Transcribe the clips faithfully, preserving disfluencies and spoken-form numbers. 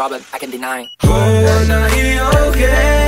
problem I can deny. Oh, now he okay.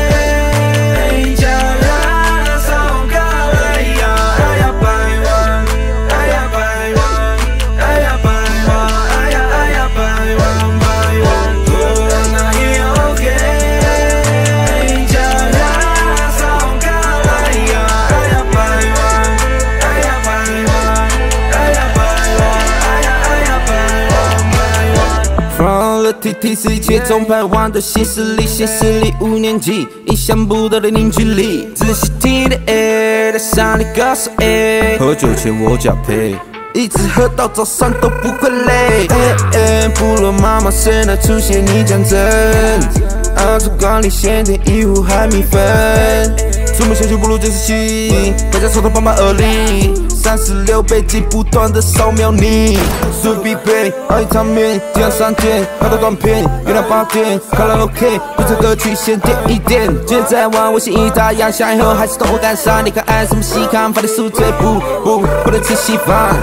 T T 是一切总排完的新势力，新势力五年级，意想不到的凝聚力。仔细听的 A， 带上你告诉 A， 喝酒钱我加赔，一直喝到早上都不会累。哎，部落妈妈谁来出现你讲真？澳洲管理鲜甜一壶海米粉，出门小酒不如监视器，大家手头帮忙而立。三十六倍镜不断的扫描你，速必备，熬一场面，这样三天，拍到短片，月亮八点，卡拉 OK， 不唱歌曲先点一点。今天在玩微信一打烊，下以后还是懂我干啥？你看爱什么细看，发的宿醉不不不能吃稀饭。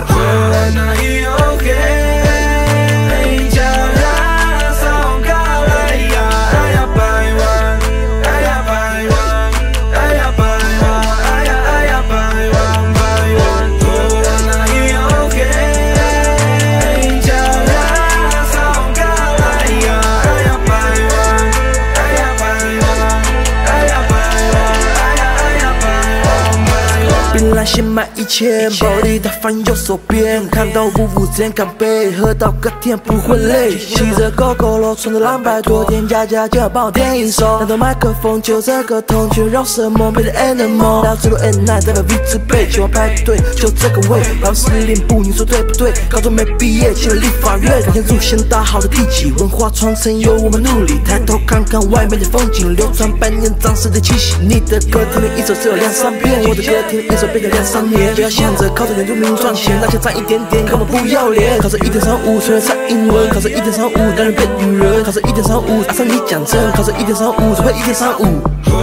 槟榔先买一千，暴力大放右手边，看到五五之间干杯，喝到隔天不会累。骑着狗狗路，穿着两百多，店家家就要帮我点一首。拿到麦克风，就这个痛，却饶舌梦变成 animal。到之路 N 九 代表 V 字辈，就要排队，就这个位。老师领步，你说对不对？高中没毕业，进了立法院，发现祖先打好的地基，文化传承由我们努力。抬头看看外面的风景，流传百年藏式的气息。你的歌听了一首只有两三遍，我的歌听了一首变成两三年。不要想着靠着原住民赚钱，那就赚一点点，根本不要脸。考着一点三五，虽然唱英文，考着一点三五，当然变女人。考着一点三五，阿上你讲真，考着一点三五，只会一点三五。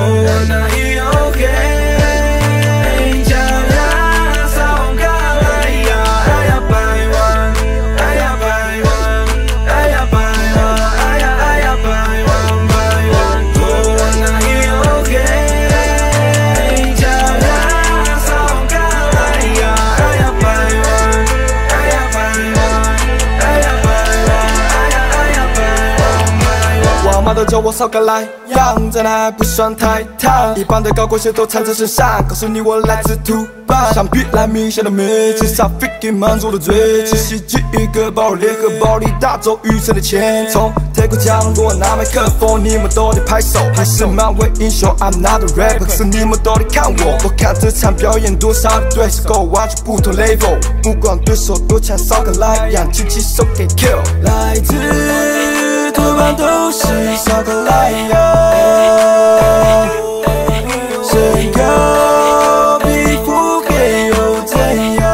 妈都叫我少个来样，真的还不算太烫。一般的高跟鞋都缠在身上，告诉你我来自土巴。相比来明显的美，至少 freaking 满足了嘴。只喜剧一个包联合暴力大洲预测的前从铁骨降落拿麦克风，你们都得拍手。还是漫威英雄 I'm not a rapper， 可是你们都得看我。我看这场表演多少的对手够完全不同 level， 不管对手多强少个来样，举起手给 kill。来自多半都是少个来样，身高皮肤黑又怎样？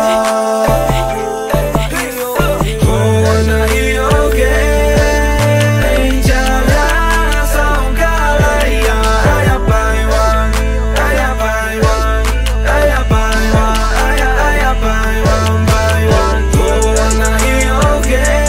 我哪里 OK？ 加拉松卡来呀，哎呀百万，哎呀百万，哎呀百万，哎呀哎呀百万百万，我哪里 OK？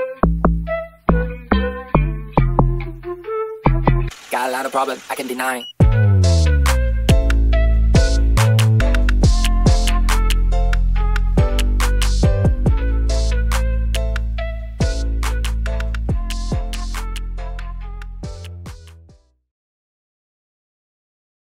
Got a lot of problem I can deny.